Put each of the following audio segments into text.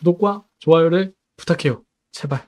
구독과 좋아요를 부탁해요. 제발.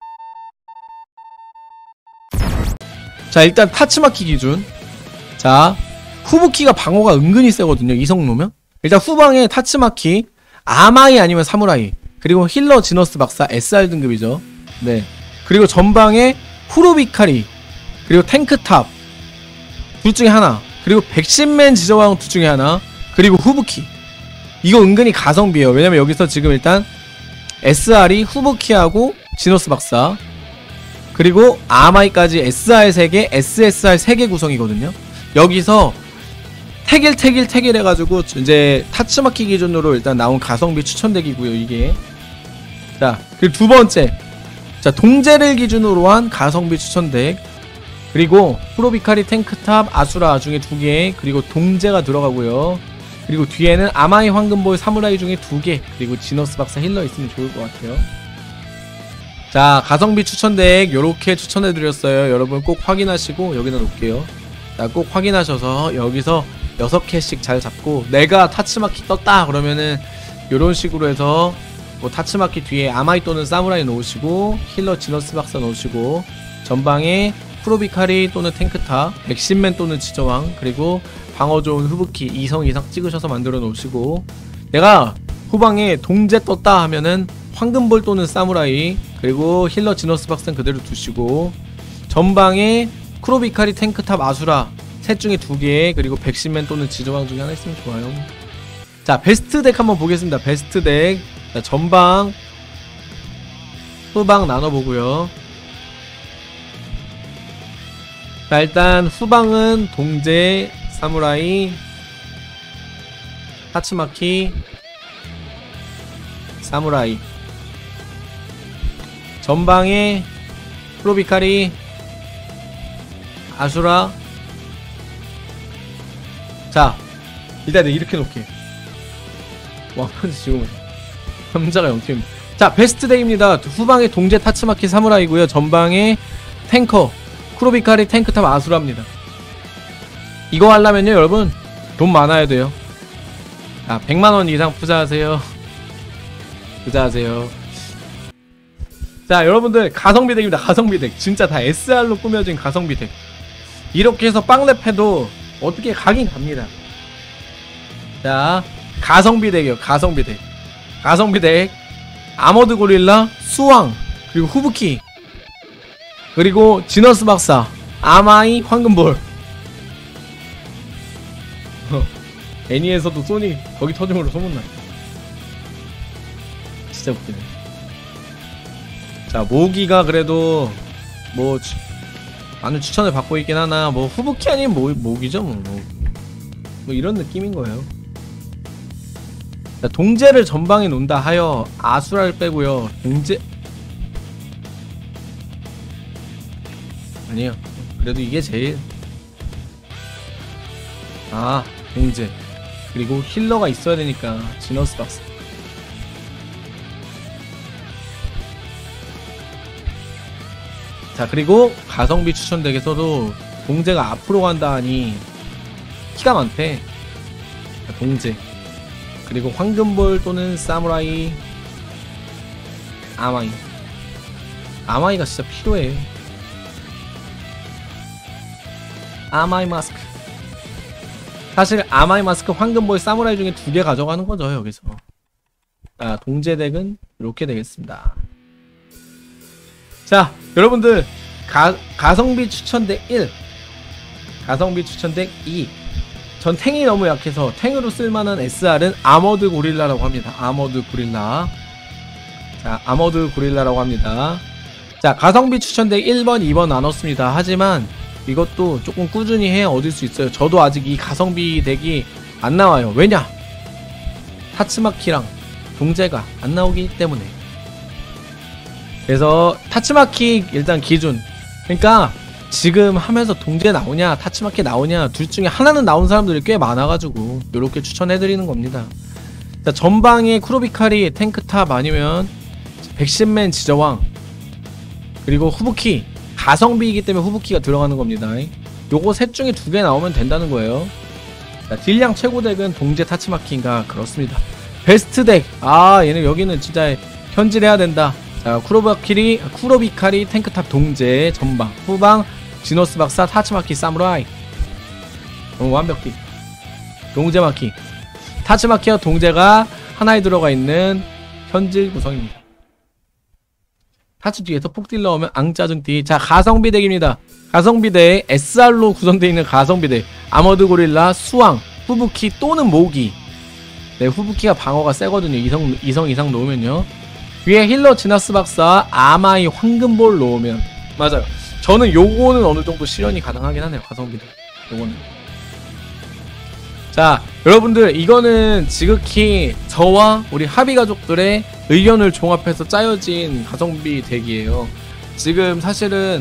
자, 일단 타츠마키 기준. 자, 후부키가 방어가 은근히 세거든요. 이성노면. 일단 후방에 타츠마키, 아마이 아니면 사무라이, 그리고 힐러 지너스 박사 SR 등급이죠. 네. 그리고 전방에 후루비카리, 그리고 탱크탑 둘 중에 하나, 그리고 백신맨 지저왕 둘 중에 하나, 그리고 후부키. 이거 은근히 가성비예요. 왜냐면 여기서 지금 일단 SR이 후부키하고 지너스 박사, 그리고 아마이까지 SR 3개, SSR 3개 구성이거든요. 여기서 태길 해가지고 이제 타츠마키 기준으로 일단 나온 가성비 추천덱이고요, 이게. 자, 그리고 두 번째. 자, 동제를 기준으로 한 가성비 추천덱. 그리고 프로비카리 탱크탑 아수라 중에 2개, 그리고 동제가 들어가고요. 그리고 뒤에는 아마이 황금볼 사무라이 중에 2개, 그리고 지너스 박사 힐러 있으면 좋을 것 같아요. 자, 가성비 추천덱 요렇게 추천해드렸어요. 여러분 꼭 확인하시고 여기다 놓을게요. 자, 꼭 확인하셔서 여기서 6개씩 잘 잡고, 내가 타츠마키 떴다 그러면은 요런 식으로 해서 뭐 타츠마키 뒤에 아마이 또는 사무라이 놓으시고, 힐러 지너스 박사 놓으시고, 전방에 프로비카리 또는 탱크탑, 백신맨 또는 지저왕, 그리고 방어 좋은 후부키 2성 이상 찍으셔서 만들어 놓으시고, 내가 후방에 동제 떴다 하면은 황금볼 또는 사무라이, 그리고 힐러 지너스 박사는 그대로 두시고, 전방에 크로비카리 탱크탑 아수라 셋 중에 2개, 그리고 백신맨 또는 지저왕 중에 하나 있으면 좋아요. 자, 베스트 덱 한번 보겠습니다. 베스트 덱. 자, 전방 후방 나눠보고요. 자, 일단 후방은 동제, 사무라이, 타츠마키, 사무라이. 전방에 프로비카리, 아수라. 자, 일단 이렇게 놓게. 와, 지금 남자가 0팀. 자, 베스트 데이입니다. 후방에 동제, 타츠마키, 사무라이고요. 전방에 탱커, 크로비카리, 탱크탑, 아수라입니다. 이거 하려면요, 여러분 돈 많아야 돼요. 자, 100만원 이상 투자하세요. 투자하세요. 자, 여러분들 가성비 덱입니다. 가성비 덱. 진짜 다 SR로 꾸며진 가성비 덱. 이렇게 해서 빵랩 해도 어떻게 가긴 갑니다. 자, 가성비 덱이요. 가성비 덱. 가성비 덱. 아머드 고릴라, 수왕, 그리고 후부키, 그리고 지너스 박사, 아마이 황금볼. 애니에서도 소니 거기 터짐으로 소문나. 진짜 웃기네. 자, 모기가 그래도 뭐 많은 추천을 받고 있긴 하나, 뭐 후부키 아니면 모기죠 뭐 이런 느낌인 거예요. 자, 동제를 전방에 놓는다 하여 아수라를 빼고요. 동제 아니에요. 그래도 이게 제일, 아, 동제. 그리고 힐러가 있어야 되니까 지너스 박사. 자, 그리고 가성비 추천덱에서도 동제가 앞으로 간다 하니 키가 많대. 자, 동제. 그리고 황금볼 또는 사무라이, 아마이. 아마이가 진짜 필요해. 아마이 마스크. 사실 아마이 마스크, 황금볼, 사무라이 중에 2개 가져가는 거죠, 여기서. 자, 동제 덱은 이렇게 되겠습니다. 자, 여러분들 가성비 추천덱 1, 가성비 추천덱 2. 전 탱이 너무 약해서 탱으로 쓸만한 SR은 아머드 고릴라라고 합니다. 아머드 고릴라. 자, 아머드 고릴라라고 합니다. 자, 가성비 추천덱 1번, 2번 나눴습니다. 하지만 이것도 조금 꾸준히 해야 얻을 수 있어요. 저도 아직 이 가성비 덱이 안 나와요. 왜냐? 타츠마키랑 동제가 안 나오기 때문에. 그래서 타츠마키 일단 기준. 그러니까 지금 하면서 동제 나오냐 타츠마키 나오냐 둘 중에 하나는 나온 사람들이 꽤 많아가지고 요렇게 추천해드리는 겁니다. 자, 전방에 크로비카리 탱크탑 아니면 백신맨 지저왕, 그리고 후부키. 가성비이기 때문에 후부키가 들어가는 겁니다. 요거 셋 중에 2개 나오면 된다는 거예요. 자, 딜량 최고 덱은 동제 타츠마키인가 그렇습니다. 베스트 덱. 아, 얘는 여기는 진짜 현질해야 된다. 자, 쿠로비카리 탱크탑 동제 전방 후방 지노스 박사 타츠마키 사무라이. 완벽히 동제마키 타츠마키와 동제가 하나에 들어가 있는 현질 구성입니다. 타츠 뒤에서 폭딜 넣으면 앙짜증띠. 자, 가성비 덱입니다. 가성비 덱 SR로 구성되어 있는 가성비 덱 아머드 고릴라, 수왕, 후부키 또는 모기. 네, 후부키가 방어가 세거든요. 이성 이상 놓으면요. 위에 힐러 지나스 박사, 아마이 황금볼 놓으면. 맞아요. 저는 요거는 어느 정도 실현이 가능하긴 하네요. 가성비 덱 요거는. 자, 여러분들 이거는 지극히 저와 우리 하비 가족들의 의견을 종합해서 짜여진 가성비 덱이에요. 지금 사실은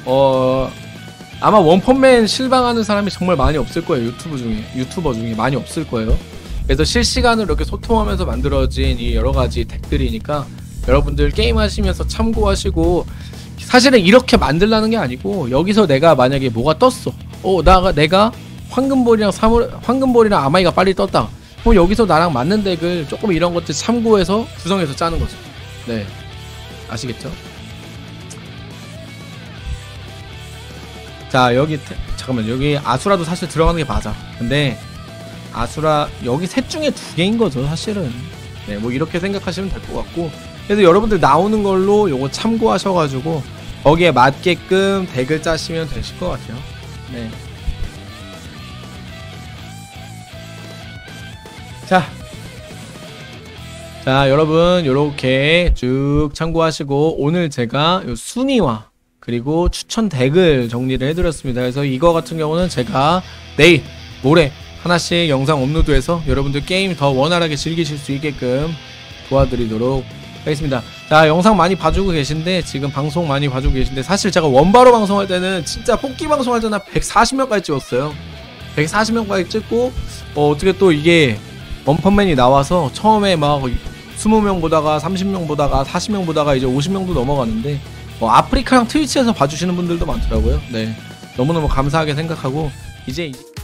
아마 원펀맨 실방하는 사람이 정말 많이 없을 거예요. 유튜버 중에 많이 없을 거예요. 그래서 실시간으로 이렇게 소통하면서 만들어진 이 여러가지 덱들이니까 여러분들 게임하시면서 참고하시고, 사실은 이렇게 만들라는 게 아니고 여기서 내가 만약에 뭐가 떴어, 내가 황금볼이랑 아마이가 빨리 떴다. 그럼 여기서 나랑 맞는 덱을 조금 이런 것들 참고해서 구성해서 짜는 거죠. 네, 아시겠죠? 자, 여기 잠깐만, 여기 아수라도 사실 들어가는 게 맞아. 근데 아수라 여기 셋 중에 2개인 거죠, 사실은. 네, 뭐 이렇게 생각하시면 될 것 같고, 그래서 여러분들 나오는 걸로 요거 참고하셔가지고 거기에 맞게끔 덱을 짜시면 되실 것 같아요. 네. 자, 여러분 요렇게 쭉 참고하시고, 오늘 제가 요 순위와 그리고 추천 덱을 정리를 해드렸습니다. 그래서 이거 같은 경우는 제가 내일 모레 하나씩 영상 업로드해서 여러분들 게임 더 원활하게 즐기실 수 있게끔 도와드리도록 하겠습니다. 자, 영상 많이 봐주고 계신데, 지금 방송 많이 봐주고 계신데, 사실 제가 원바로 방송할 때는 진짜 뽑기 방송할 때는 140명까지 찍었어요. 140명까지 찍고 어떻게 또 이게 원펀맨이 나와서 처음에 막 20명 보다가 30명 보다가 40명 보다가 이제 50명도 넘어가는데, 아프리카랑 트위치에서 봐주시는 분들도 많더라고요. 네, 너무너무 감사하게 생각하고, 이제